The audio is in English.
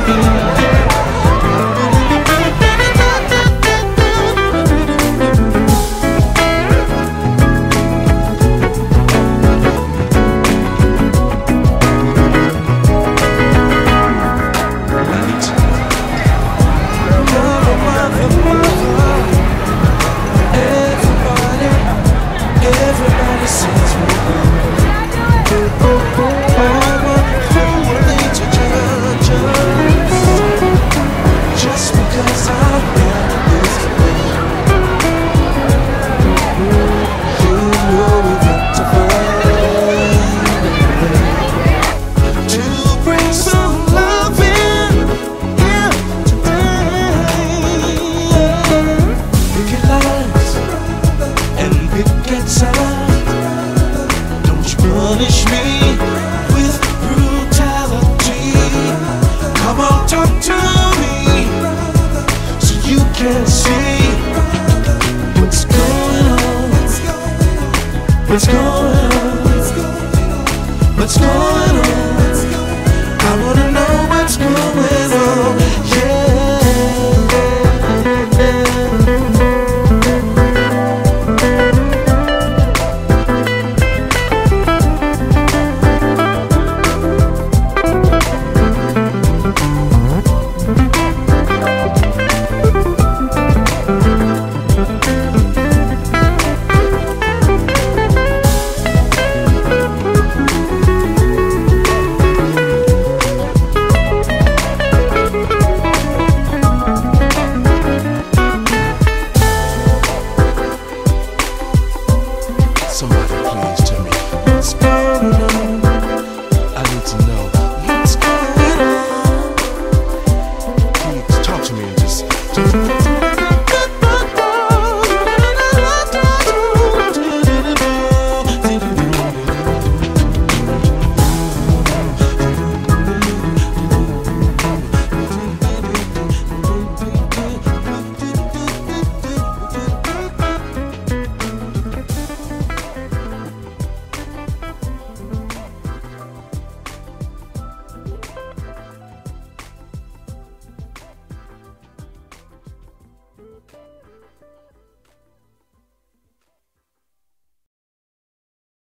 Everybody says we're just because I've been this way. You know we got to find a way to bring some love in here today. Picket lines and picket signs, don't you punish me with brutality. Come on, talk to me so you can see what's going on. What's going on? What's going on? I wanna know what's going on. Somebody please tell me what's going on. I need to know what's going on. Please talk to me and just